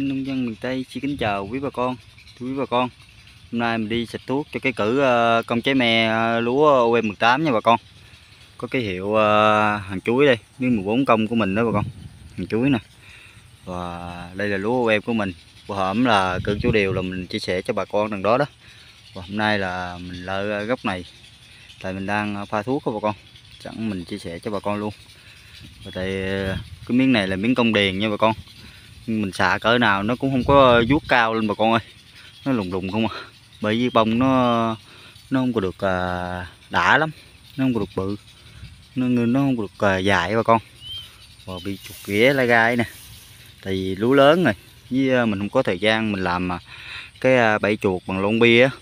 Kênh Nông dân miền Tây xin kính chào quý bà con. Thưa quý bà con, hôm nay mình đi xịt thuốc cho cái cử công trái me lúa OM18 nha bà con. Có cái hiệu hàng chuối đây, miếng 14 công của mình đó bà con. Hàng chuối nè. Và đây là lúa OM của mình. Bữa hổm là cử chú điều là mình chia sẻ cho bà con đằng đó đó. Và hôm nay là mình lỡ gốc này. Tại mình đang pha thuốc đó bà con. Sẵn mình chia sẻ cho bà con luôn. Và tại cái miếng này là miếng công điền nha bà con. Mình xạ cỡ nào nó cũng không có vuốt cao lên bà con ơi, nó lùng lùng không à, bởi vì bông nó không có được đã lắm, nó không có được bự, nó không có được dài bà con. Và bị chuột ghẻ lá gai nè, tại vì lúa lớn rồi với mình không có thời gian mình làm cái bẫy chuột bằng lon bia á,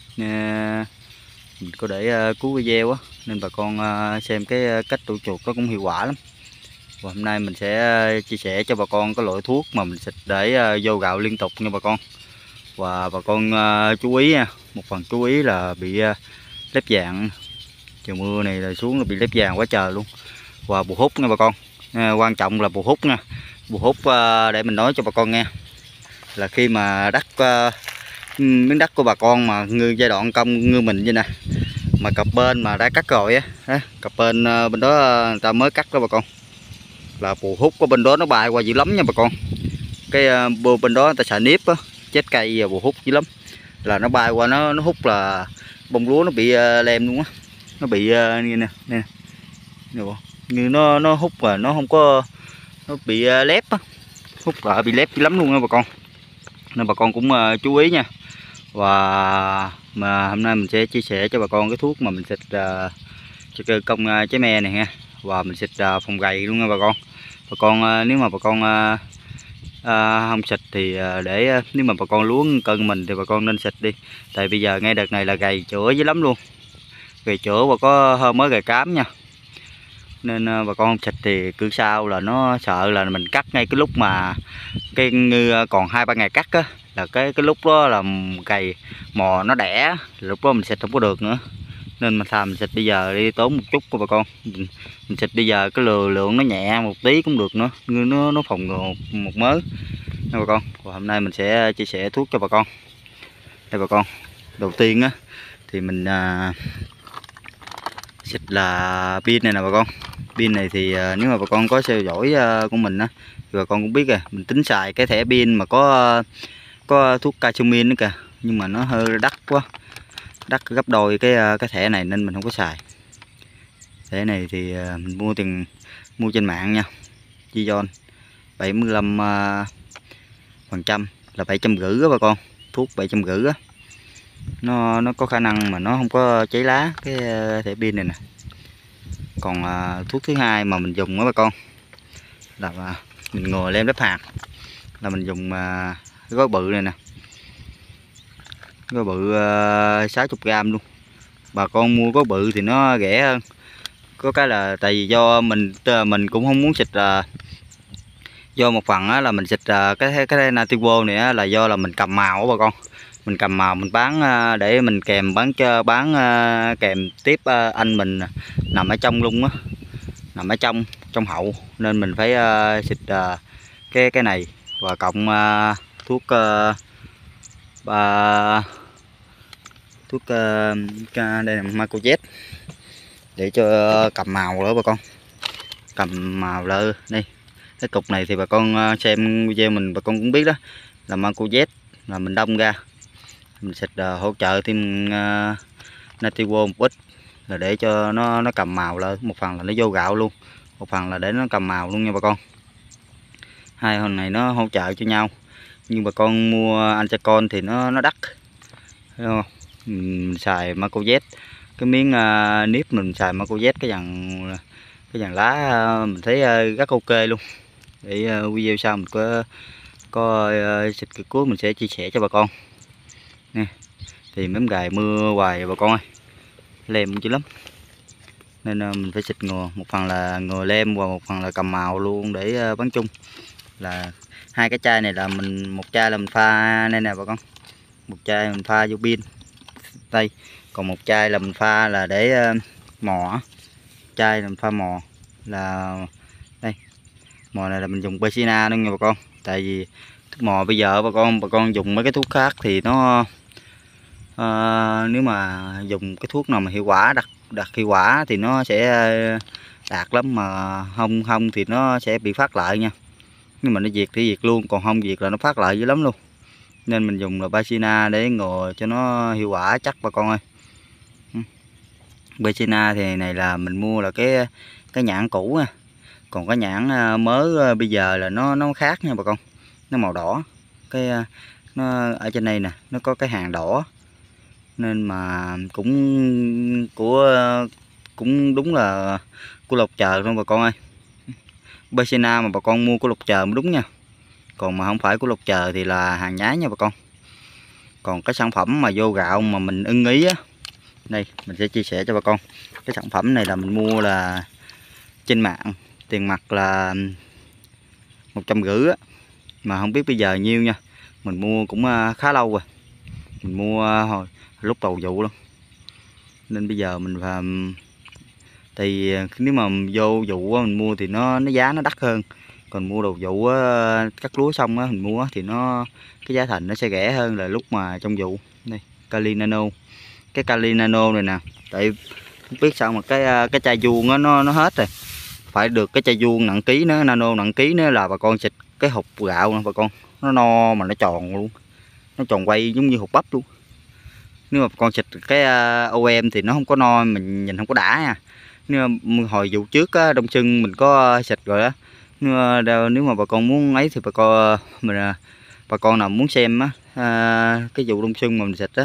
mình có để cứu video á, nên bà con xem cái cách tụ chuột nó cũng hiệu quả lắm. Và hôm nay mình sẽ chia sẻ cho bà con cái loại thuốc mà mình xịt để vô gạo liên tục nha bà con. Và bà con chú ý nha, một phần chú ý là bị lép vàng. Trời mưa này là xuống là bị lép vàng quá trời luôn. Và bù hút nha bà con. Quan trọng là bù hút nha. Bù hút để mình nói cho bà con nghe, là khi mà miếng đất của bà con mà giai đoạn công như mình vậy nè, mà cặp bên mà đã cắt rồi á, cặp bên bên đó người ta mới cắt đó bà con, là bù hút của bên đó nó bay qua dữ lắm nha bà con. Cái bên đó người ta xài nếp á, chết cây và bù hút dữ lắm, là nó bay qua nó hút là bông lúa nó bị lem luôn á, nó bị như nè như nó hút và nó không có, nó bị lép á, hút lại bị lép dữ lắm luôn nha bà con, nên bà con cũng chú ý nha. Và mà hôm nay mình sẽ chia sẻ cho bà con cái thuốc mà mình xịt cho công trái me này ha, và mình xịt phòng gầy luôn nha bà con. Bà con nếu mà bà con không xịt thì nếu mà bà con lúa cân mình thì bà con nên xịt đi, tại bây giờ ngay đợt này là gầy chữa dữ lắm luôn, gầy chữa và có hơi mới gầy cám nha, nên bà con không xịt thì cứ sau là nó sợ là mình cắt ngay cái lúc mà cái như còn 2-3 ngày cắt á, là cái lúc đó là cày mò nó đẻ, lúc đó mình xịt không có được nữa, nên mình xịt bây giờ đi tốn một chút của bà con. Mình xịt bây giờ cái lượng nó nhẹ một tí cũng được nữa, nó phòng ngừa một mớ nha bà con. Và hôm nay mình sẽ chia sẻ thuốc cho bà con. Đây bà con, đầu tiên á thì mình xịt là pin này nè bà con. Pin này thì nếu mà bà con có theo dõi của mình á thì bà con cũng biết rồi, mình tính xài cái thẻ pin mà có thuốc Casiomin nữa kìa, nhưng mà nó hơi đắt quá, đắt gấp đôi cái thẻ này nên mình không có xài. Thẻ này thì mình mua trên mạng nha, Gizon 75% là 750 á bà con, thuốc 750 á, nó có khả năng mà nó không có cháy lá cái thẻ pin này nè. Còn thuốc thứ hai mà mình dùng đó bà con là mình ngồi lem đắp hạt, là mình dùng cái gói bự này nè, gói bự 60g luôn. Bà con mua gói bự thì nó rẻ hơn, có cái là tại vì do mình cũng không muốn xịt do một phần là mình xịt cái Nativo này là do là mình cầm màu bà con, mình cầm màu mình bán để mình bán kèm tiếp anh mình nằm ở trong luôn á, nằm ở trong hậu, nên mình phải xịt cái này và cộng thuốc đây là Macojet để cho cầm màu nữa bà con, cầm màu lơ đây. Cái cục này thì bà con xem video mình bà con cũng biết đó, là Macojet là mình đông ra mình xịt hỗ trợ thêm Nativo một ít, là để cho nó cầm màu lên, một phần là nó vô gạo luôn, một phần là để nó cầm màu luôn nha bà con. Hai con này nó hỗ trợ cho nhau, nhưng bà con mua Anchacon thì nó đắt, thấy không? Mình xài Macojet, cái miếng nếp mình xài Macojet cái dàn lá mình thấy rất ok luôn. Để video sau mình có xịt cái cuối mình sẽ chia sẻ cho bà con nè. Thì mấy ngày mưa hoài bà con ơi, lem chứ lắm, nên mình phải xịt ngừa, một phần là ngừa lem và một phần là cầm màu luôn để bán chung. Là hai cái chai này là một chai là mình pha đây nè bà con, một chai mình pha vô pin đây, còn một chai là mình pha là để mò, chai là mình pha mò, là đây mò này là mình dùng Pecina luôn nha bà con, tại vì Thuốc mò bây giờ bà con dùng mấy cái thuốc khác thì nó nếu mà dùng cái thuốc nào mà hiệu quả đặc hiệu quả thì nó sẽ đạt lắm, mà không thì nó sẽ bị phát lại nha. Nhưng mà nó diệt thì diệt luôn, còn không diệt là nó phát lại dữ lắm luôn. Nên mình dùng là Basina để ngừa cho nó hiệu quả chắc bà con ơi. Basina thì này là mình mua là cái nhãn cũ nha. Còn cái nhãn mới bây giờ là nó khác nha bà con. Nó màu đỏ. Nó ở trên đây nè, nó có cái hàng đỏ. Nên mà cũng đúng là của lộc trời luôn bà con ơi. Basina mà bà con mua của lộc trời mới đúng nha. Còn mà không phải của lộc trời thì là hàng nhái nha bà con. Còn cái sản phẩm mà vô gạo mà mình ưng ý á, đây mình sẽ chia sẻ cho bà con. Cái sản phẩm này là mình mua là trên mạng, tiền mặt là 150 á, mà không biết bây giờ nhiêu nha. Mình mua cũng khá lâu rồi, mình mua hồi lúc đầu vụ luôn, nên bây giờ mình phải thì nếu mà vô vụ mình mua thì nó giá nó đắt hơn. Còn mua đầu vụ cắt lúa xong á, mình mua thì cái giá thành nó sẽ rẻ hơn là lúc mà trong vụ. Đây Kali Nano, cái Kali Nano này nè, tại không biết sao mà cái chai vuông á nó hết rồi, phải được cái chai vuông nặng ký nữa, nano nặng ký nữa là bà con xịt cái hột gạo nè bà con, nó no mà nó tròn luôn, nó tròn quay giống như hột bắp luôn. Nếu mà bà con xịt cái OM thì nó không có no, mình nhìn không có đã nha. Nhưng mà hồi vụ trước á, đông xuân mình có xịt rồi á. Nếu mà bà con muốn ấy thì bà con nào muốn xem á, cái vụ đông xuân mà mình xịt á,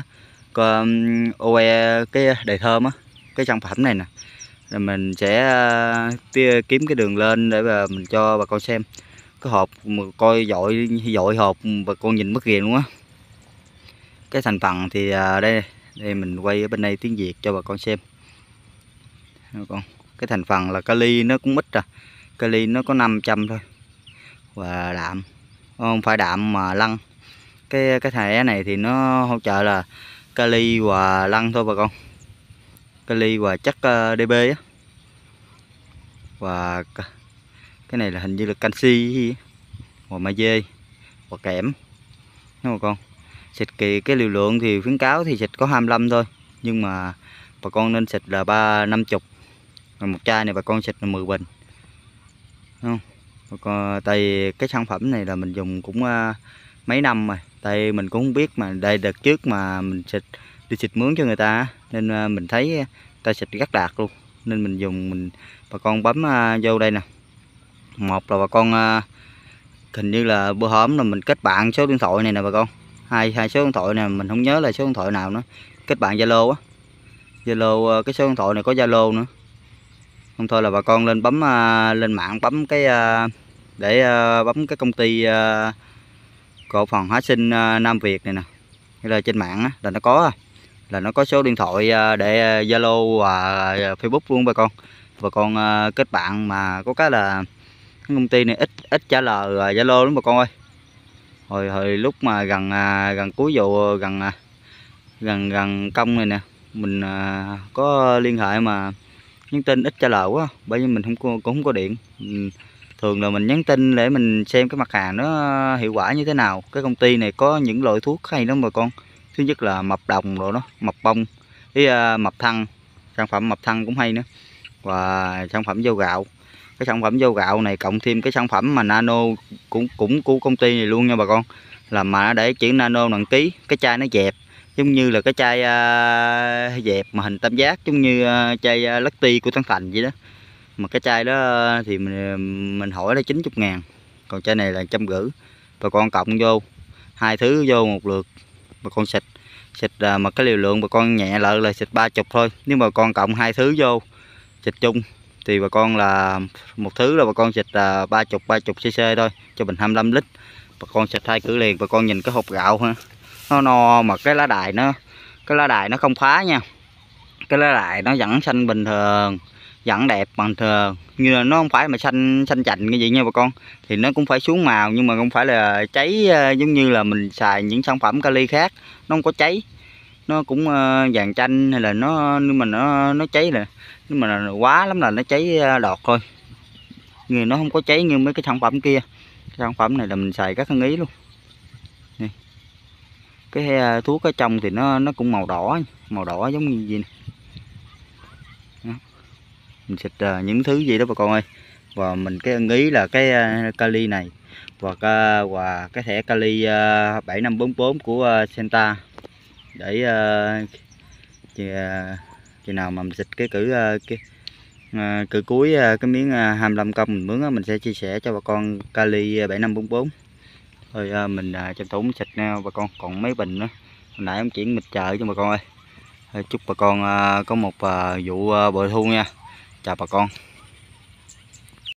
OE cái đầy thơm á, cái sản phẩm này nè, rồi mình sẽ kiếm cái đường lên để mà mình cho bà con xem cái hộp, mà coi dội hộp bà con nhìn mất ghiền luôn á. Cái thành phần thì đây mình quay ở bên đây tiếng Việt cho bà con xem. Cái thành phần là kali nó cũng ít kali nó có 500 thôi, và đạm không phải đạm mà lăng. Cái thẻ này thì nó hỗ trợ là kali và lăng thôi bà con, kali và chất DB á, và cái này là hình như là canxi và magie và kẽm, đúng không con. Xịt cái liều lượng thì khuyến cáo thì xịt có 25 thôi, nhưng mà bà con nên xịt là 50, rồi một chai này bà con xịt là 10 bình, đúng không? Tại cái sản phẩm này là mình dùng cũng mấy năm rồi, tại mình cũng không biết, mà đây đợt trước mà mình đi xịt mướn cho người ta, nên mình thấy ta xịt rất đạt luôn, nên mình dùng. Bà con bấm vô đây nè, một là bà con hình như là bữa hổm là mình kết bạn số điện thoại này nè bà con, hai số điện thoại này mình không nhớ là số điện thoại nào nữa, kết bạn Zalo á, Zalo cái số điện thoại này có Zalo nữa. Không thôi là bà con lên bấm lên mạng bấm cái để bấm cái công ty cổ phần hóa sinh Nam Việt này nè, hay là trên mạng á, là nó có số điện thoại để Zalo và Facebook luôn bà con. Bà con kết bạn, mà có cái là cái công ty này ít trả lời Zalo lắm bà con ơi. Hồi lúc mà gần cuối vụ, gần công này nè, mình có liên hệ mà nhắn tin ít trả lời quá, bởi vì mình cũng không có điện. Thường là mình nhắn tin để mình xem cái mặt hàng nó hiệu quả như thế nào. Cái công ty này có những loại thuốc hay lắm bà con. Thứ nhất là mập đồng rồi đó, mập bông với mập thăng, sản phẩm mập thăng cũng hay nữa, và sản phẩm dâu gạo. Cái sản phẩm dâu gạo này cộng thêm cái sản phẩm mà nano cũng của công ty này luôn nha bà con, là mà để chữ nano nặng ký. Cái chai nó dẹp giống như là cái chai dẹp mà hình tam giác, giống như chai Lucky của Tân Thành vậy đó. Mà cái chai đó thì mình hỏi là 90.000, còn chai này là 150. Bà con cộng vô hai thứ vô một lượt, bà con xịt mà cái liều lượng bà con nhẹ lại là xịt 30 thôi. Nếu mà con cộng hai thứ vô xịt chung thì bà con là một thứ là bà con xịt 30 cc thôi, cho bình 25 lít. Bà con xịt 2 cử liền, bà con nhìn cái hộp gạo ha, nó no mà cái lá đài nó không phá nha. Cái lá đài nó vẫn xanh bình thường, vẫn đẹp bình thường, như là nó không phải mà xanh chành cái gì nha bà con. Thì nó cũng phải xuống màu, nhưng mà không phải là cháy giống như là mình xài những sản phẩm kali khác, nó không có cháy. Nó cũng vàng chanh, hay là nhưng mà nó cháy là, nhưng mà quá lắm là nó cháy đọt thôi, nhưng nó không có cháy như mấy cái sản phẩm kia. Cái sản phẩm này là mình xài rất ưng ý luôn. cái thuốc ở trong thì nó cũng màu đỏ giống như gì nè. Đó. Mình xịt những thứ gì đó bà con ơi. Và mình cái ưng ý là cái kali này và cái thẻ kali 7544 của Senta, để khi nào mà mình xịt cái cử cuối cái miếng 25 công mình mướn mình sẽ chia sẻ cho bà con kali 7544. Thôi mình tranh thủ xịt nha bà con, còn mấy bình nữa hồi nãy em chuyển mịch chợ cho bà con ơi. Chúc bà con có một vụ bội thu nha. Chào bà con.